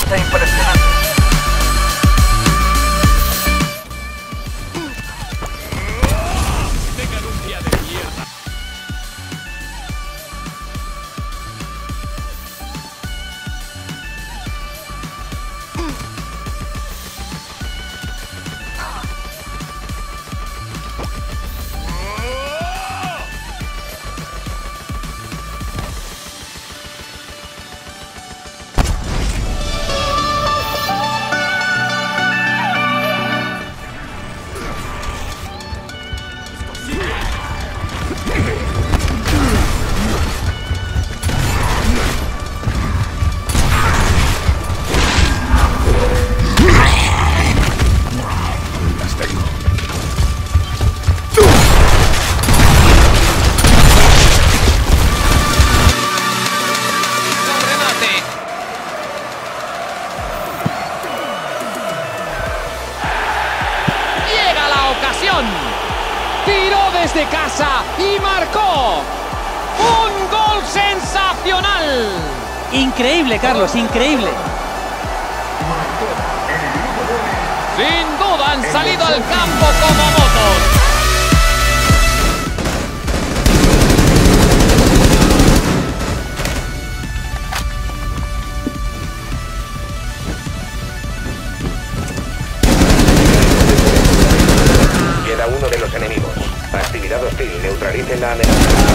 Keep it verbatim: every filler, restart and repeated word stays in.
vista impresionante. Tengan un día de mierda. Tiró desde casa y marcó. ¡Un gol sensacional! Increíble, Carlos, increíble. Sin duda han salido al campo como motos. Queda uno de los enemigos. Actividad hostil. Neutralicen la amenaza.